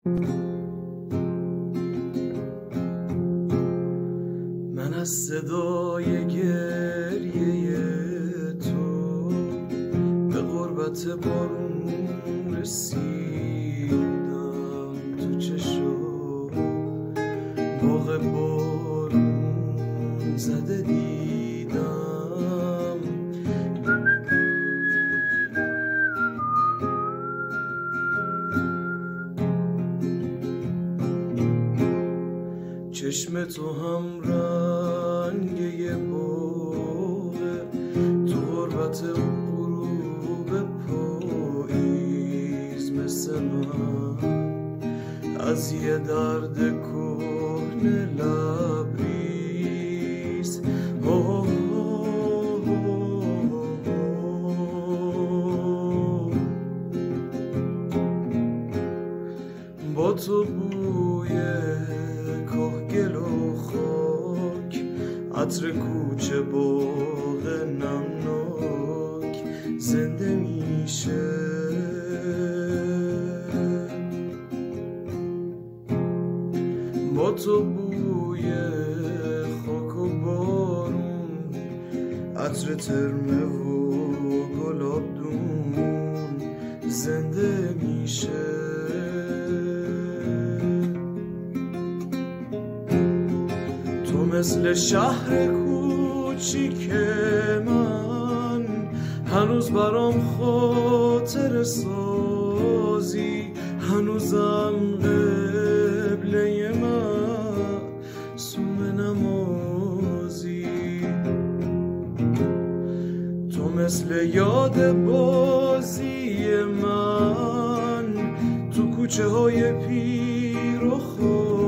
من از صدای گریه تو به غربت بارون رسیدم، تو چشم باغ بارون زده دیدم. چشم تو هم رنگ یه باغه، تو غربت غروب پاییز مثل من از یه درد کهنه لبریز. با تو بوی کهگل و خاک، عطر کوچه باغ نمناک زنده میشه. با تو بوی خاک و بارون، عطر ترمه و گلابدون زنده میشه. تو مثل شهر کوچیک من هنوز برام خاطر سازی، هنوزم قبله من سوم نمازی. تو مثل یاد بازی من تو کوچه های پیر و خاک،